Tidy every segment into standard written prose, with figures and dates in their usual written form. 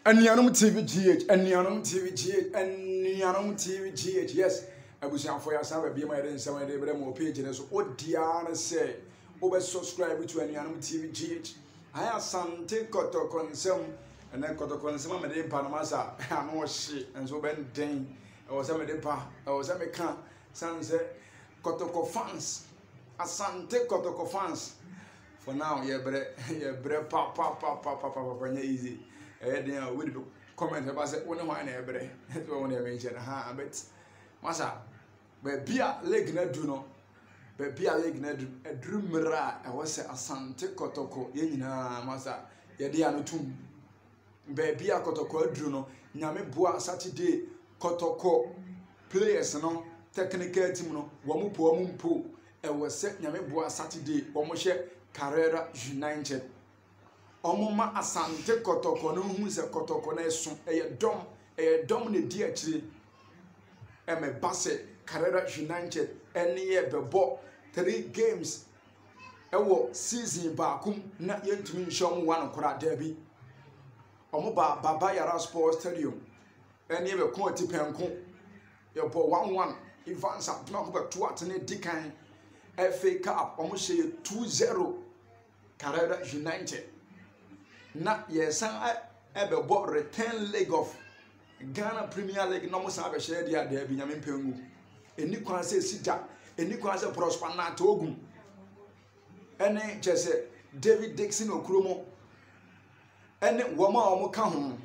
Anianum TV GH, Anianum TV GH, Anianum TV GH. Yes, abusian for yourself. Be my friend. Some day, but more page. So, what Diana say? Over subscribe to Anianum TV GH. I have some take koto consum, and then koto consum. I'm a day Panamasa. I know shit, and so Ben Dane. I was a medepa. I was a mekan. Some say koto fans. Asante koto fans. For now, yeah, bre, pa, easy. Then we do comment about it. One of my neighbor, that's what I mentioned. Ha, but Massa, but beer leg na do no, but beer leg na do a drumera. I was a Asante Kotoko, Yenina Massa, Yadiano Tum, baby a Kotoko Druno, Nyame Boa Saturday, Kotoko players no, technical team no, Wamupo Mumpo, and was set Nyame Boa Saturday, Wamoshe Karela United. Omoma Asante Kotoko no hu se Kotoko na eso dom ne di akire e me base Karela United ene ye bebo 3 games ewo season baakum na yentumi nhom one kora derby omo baba yara sports stadium ene ye be ko tipenko ye bo 1-1 Evans up knock back to atene dikan FA Cup omo she 2-0 Karela United. Na yesan ebebo return leg of Ghana Premier League no mo sa be share dia da bi nyame mpengu eni kwan se sita eni kwan se prosper na to Ogum ene chese David Dixon okromo ene woma omo ka ho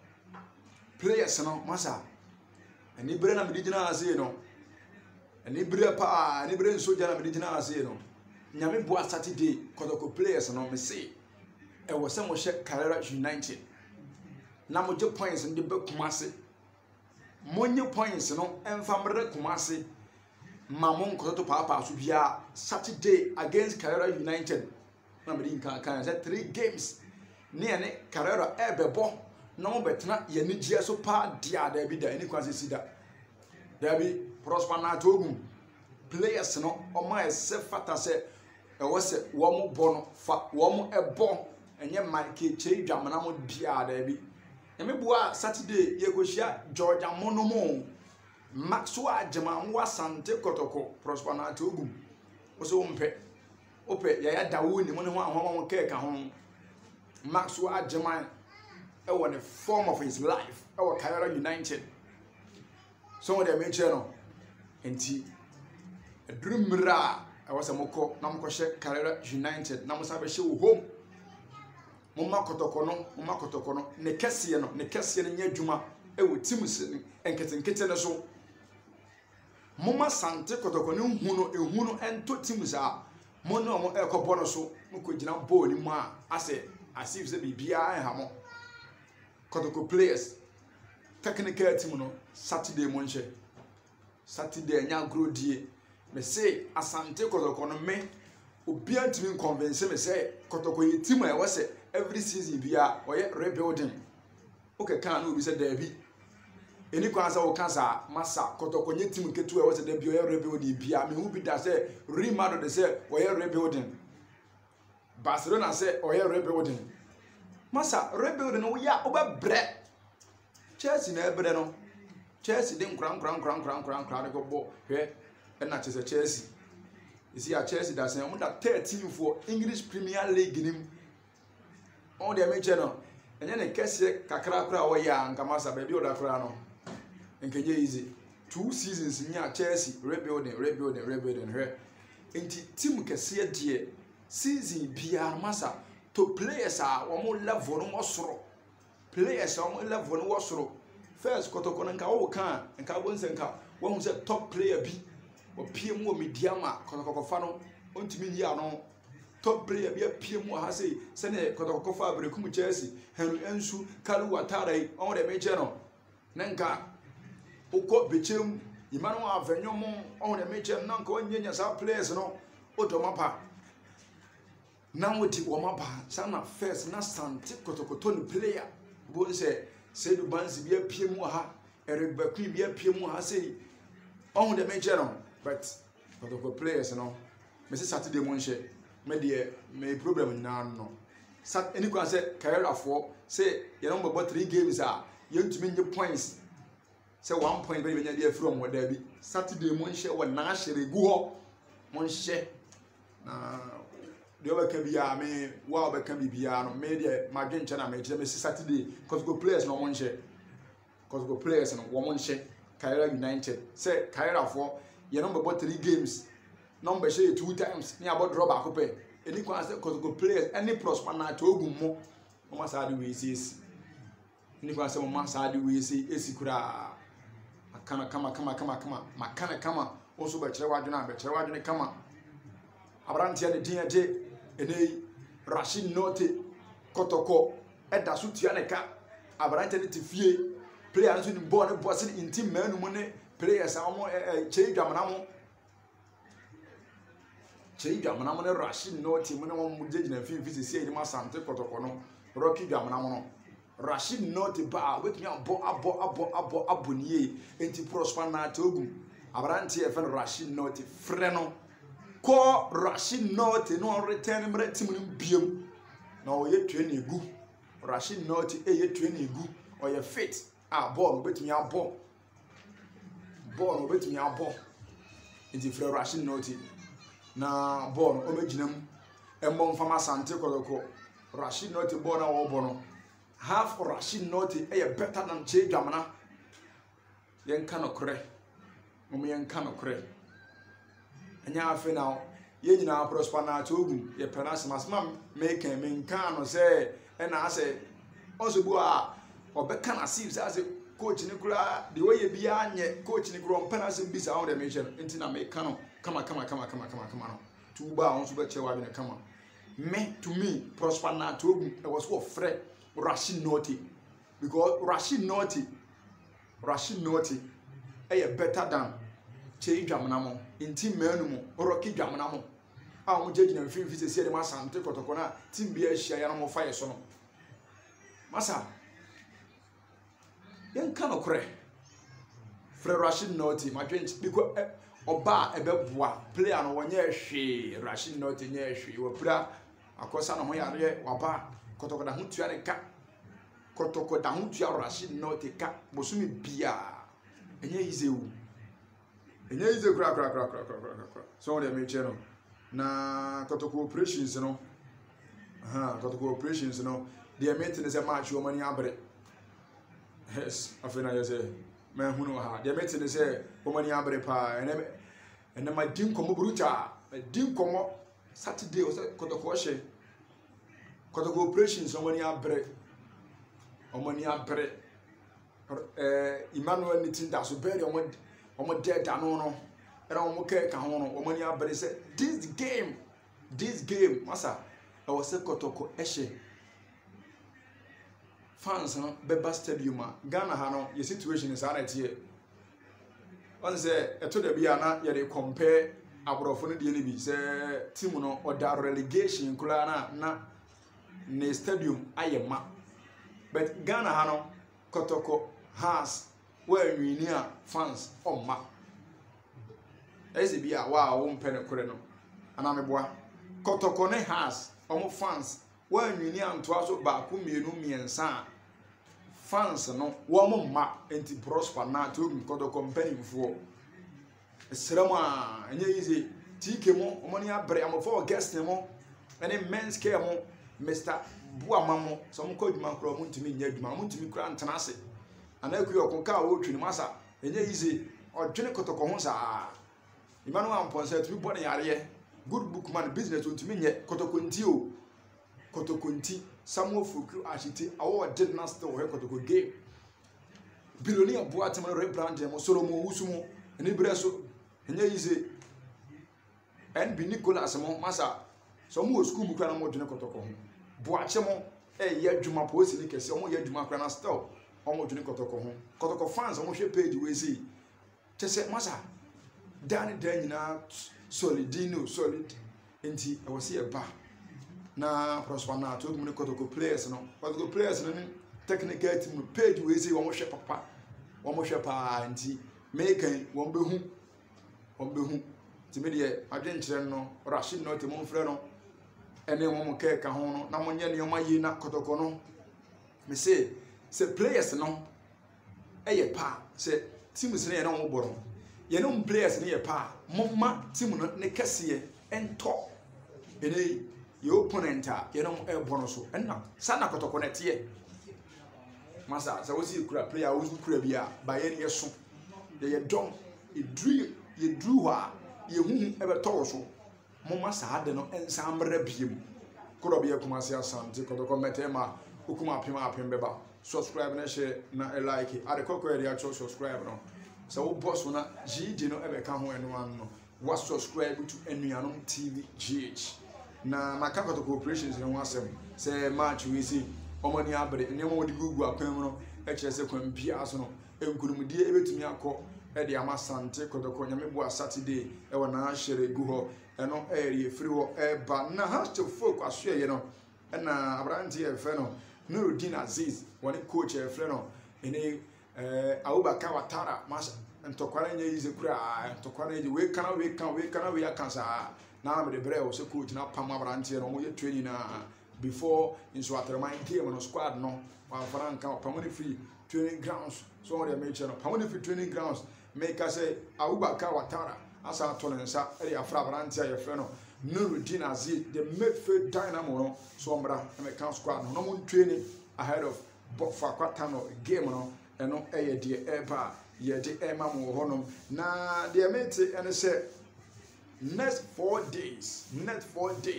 players no masa eni bre na medina ase no eni bre pa eni bre soja na medina ase no nyame bo Saturday kodoko players no me say e was some share Karela United. Na moje points in the be Kumasi. Monye points no enfamre Kumasi. Mamon koto papa so bia Saturday against Karela United. Na me din kan say 3 games. Ne ne Karela ebebo na mo betena ye ni gie so pa dia da bi da any kwase sida. Da bi prosper na to Ogum. Players no o ma se fata se e wo se wo mo bono fa wo mo ebo enye Mike Chei dwamana mo bia da bi emebua Saturday ye go hia George Amonomo Maxwell Ajema nwa Asante Kotoko prosper na to Ogum so ope ya dawo ni mo ne ho ahoma keka ho Maxwell Ajema e won the form of his life e wa Karela United so they mention no enti edrumra e was amoko na mko she Karela United na mo sa be she wo home Mama kotoko no ne kese no nya adwuma e wo teams enkete ne so Mama Asante Kotoko ne hu no ento teams a mo no mo ekobo no so mo ko gina ball ni mu a asif se bibia ha mo Kotoko players technical team no Saturday mo nche Saturday nya grow die me say Asante Kotoko no me obi antimi convince me say Kotoko ye team a wose every season bia oye rebuilding okay kan no bi say derby eni kwan say o kan sa masa Kotoko nye team ketu a wose derby oye rebuilding bia me hu bi da say Real Madrid say oye rebuilding Barcelona say oye rebuilding masa rebuilding no ya oba bre Chelsea na ebre no Chelsea dem kran ko bo hwe na Chelsea you see, Chelsea that's saying that 13 for English Premier League nim. On the mention, and then a case kakra or ya and Kamasa baby or Dakrano. And can you easy 2 seasons near Chelsea rebuilding her. Into Tim Cassia dear season PR Massa to players are one more level no more players are more level no more first Kotoko and Kao can and Carbon Senka one who's a top player be. O PM wo mediama Kotoko fano ontimi ya no top player bia PM wo ha sei se ne Kotoko fa abrekum Chelsea Henry Ensu Kalu Watare on the major no nanka ukọ bechem imanu avenyomo on the major nanka onyenya sa players no odomapa na woti wo mapa sana first na Asante Kotoko to ni player bo se Sedu Bansi bia PM wo ha Eric Bakui bia PM wo ha sei on the major no but Kotoko players no me say Saturday mo nche me de me problem na no sat any kwan say Karela for say you know about 3 games are you to mean the points say 1 point be there from what there be Saturday mon share what na share go mon share na the other can be me wow be can be no media my game channel me Saturday cause go players no mon share cause go players no one share Karela United say Karela for you know about 3 games number share 2 times ni about draw back up any kwan say cause go players any prosper na to Ogum mo mama sa de we see any kwan say mama sa de we see esikura makana kama also be kire wadwene kama abrantia de din ade enei Rashid Nortey kotoko eda so tua ne ka abrantia ne tifie players so ni ball ne boss in team manu mo ne players amo chei dwamana mo ne Rashid Nortey mo ne mo mujejina fi se ni masante kotoko no rocky dwamana mo no Rashid Nortey ba wetumi abo niye enti prosper na Ogum abranti e fen Rashid Nortey frɛ no ko Rashid Nortey no return mre team no biem na o ye twene egu Rashid Nortey e ye twene egu o ye fit ball betumi abo enti frɛ Rashid Nortey na ball o meginam embo mfama sante koloko Rashid Nortey ball na wo bo no half Rashid Nortey better than Che Jamana. Yen cannot cray. Yen cannot cray. And ya fe now, ye na prosper na Ogum, ye pronounce mas mam make him can say, and I say, also boa or becan as as a coach Nicola, the way you be on ye coach Nicola penance and bisa on the mission, until I make come on. 2 bounds bet you in a come on. Me to me, prosper na Ogum, I was what Fred. Rashid Nortey, because Rashid Nortey better than Che Jamanamo in team Menumo or Rocky Jamanamo. I'm judging and film visit the Massa take Kotokona, Team Beer share animal fire son. Massa Yen cannot cray. Fred Rashid Nortey, my dreams because Oba Ebeboa play on 1 year she Rashid Nortey near she will play a cosa no yare waba. Kotoko da hutua ne ka kotoko da hutua Rashid Nortey ka bosumi bia enye ize kra so dey me cheno na kotoko operations no dey meeting say match wo mani abre yes afena ye say man hunu ha dey meeting say wo mani abre pa ene ma din komo bruta din komo Saturday o say kotoko hye kotoko operations omani abre Emmanuel nitin da so bere omo dead no era omo ke ka ho no omani abre say this game masa I was say kotoko ehye fans no beba stadium Ghana ha no your situation is ana tie on say eto da bia na ye dey compare abrofo no de ni bi say team no oda relegation kula na ne stadium ayema but Ghana ha no kotoko has where we near fans on ma ezibia wa wo mpene kore no ana meboa kotoko ne has omo fans where we near ntoaso ba ku mienu miensa fans no wo mo ma enti prosper na to kotoko mpanimfo esrama enye yize tike mo omo ne abre amofo guest mo ene men's care mo Mr. Buamamo, some code man crow muntimi nyaduma muntimi kra ntanase anaku yokonka wo twini masa enye easy or dwene kotoko ho sa imanu amponse to be born yare good book man business untimi nye kotoko nti samuel fuku ashiti awo did not still he kotoko game billionaire boatem rebrand mo Solomon Wusumo eni breso enye easy and bi Nicholas mo masa some school book na mo dwene kotoko ho boache mo ye adwuma posi ni kese omo ye adwuma kra na still omo dwene kotoko fans omo hwe page we see chese masa dan nyina solid enti I was here ba na prosper na to Ogum kotoko players no ni technical team page we see omo hwe papa omo hwe pa enti mekan won behu ti me de adwen kire no Rashid Nortey mo mfre no ene mo ke ka ho no na mo nye ne oma yi na kotoko no me say players no eye pa say team se ne na mo boro ye no players ne ye pa mo ma team no ne kese ento ene ye opponent a ye no e bono so enna sa na kotoko ne tie masa sa wosi kura player wosi kura bia ba ye ne so ye dom ye drew ha ye hu e be to so mo ma sa de no ensambre biem kuro bia kuma se asante kotoko metema ukuma apem beba subscribe na share na like ade kokko area cho subscribe no so wo boss na GD no e be ka ho eno an no what subscribe to Enuanom TV GH na maka kotoko operations no asem say match we see omani abre ne mo di gugu akwan no e kire se kwan bia so no enkurumdie e betumi akọ e de amasante kotoko nyame bo Saturday e wona shere gu ho eno area free ho e ba na ha to folk aso ye no na abranti e fe no Nuruddin Aziz woni coach e fe no ene Abubakar Watara mas ntokwara nye yize kura ntokwara ye we kana we akansa na me de brɛ se coach na pam abranti no mo ye training na before in so aterman game no squad no wa franka pamoni free training grounds so on the match no pamoni free training grounds make us say Abubakar Watara asa tolensa e ya fra abranti ye fe no Nuruddin Aziz the midfield dynamo no so mbra me kan squad no mo training ahead of Bofakwa no game no eno eye de eba ye de ema mo honom na de mate ene say next 4 days next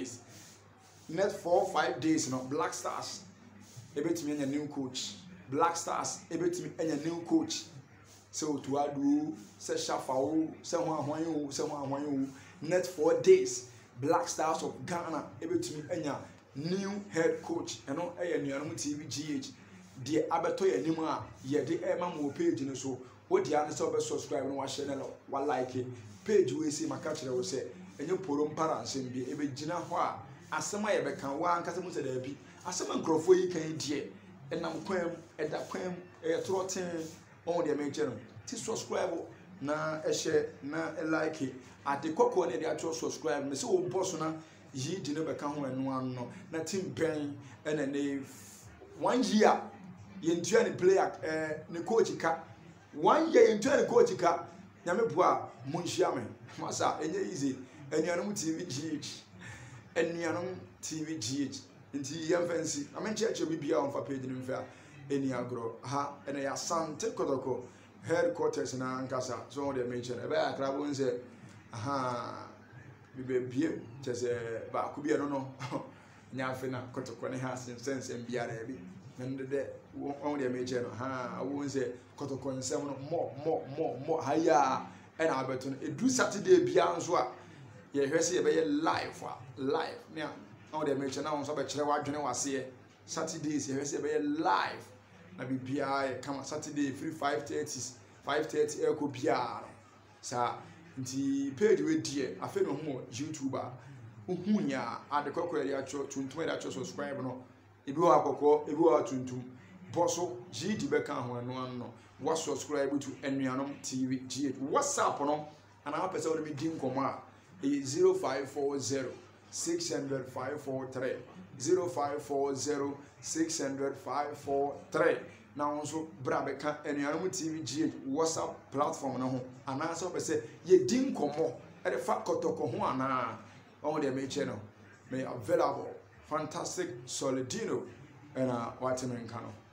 5 days no Black Stars ebetimi anya new coach Black Stars ebetimi anya new coach so to adu se shafawo se ho ahwan next 4 days Black Stars of Ghana ebetimi anya new head coach eno eye Enuanom TV GH de abeto ya nimu a ye de ema mo page ni so wo dia ne se obe subscribe no wa share no wa like page we see maka kire wo se enye poro mpara nsem bi ebe gina ho a asema ye beka wa ankasa mu se da bi asema nkrofo yi kan die enam kwam eda kwam e troten on de me channel ti subscribe na e share na e like ade kokko ne de acho subscribe me se wo boss na yi di ne beka ho enu an no na team ben ena ne 1 year yentua ni player ni coach ka 1 year yentua ni coach ka nyame boa munhia me masa enye easy Enuanom TV GH Enuanom TV GH nti yem fancy amenche bibia on fa page ni mfa eni agro ha ena ya sante kotoko headquarters na nkasa so de mention e ba akrabo nse aha bibie chese ba kubia no nyafe na kotoko ne ha sense mbiara bi nende on de mention ha wo nse kotoko nsem no mo haya ena abeto edu Saturday bia nso a ye hwese ye be live ne on de mention na on so be kire wadwene wase Saturdays ye hwese be live na bibia e kama Saturday free 5:30 eko bia sa nti page we die afi no ho YouTuber uhunya ade kokko area cho tuntum area cho subscribe no ebi wa kokko ebi wa tuntum boso GD be kan ho no wa subscribe to Enuanom TV GH WhatsApp no ana pese wo me din koma 0540 600 543 0540 600 543 now also brabeka Enuanom TV GH WhatsApp platform na ho ana so pese ye din komo e de fa kotoko ho ana on the main channel may available fantastic solidino and what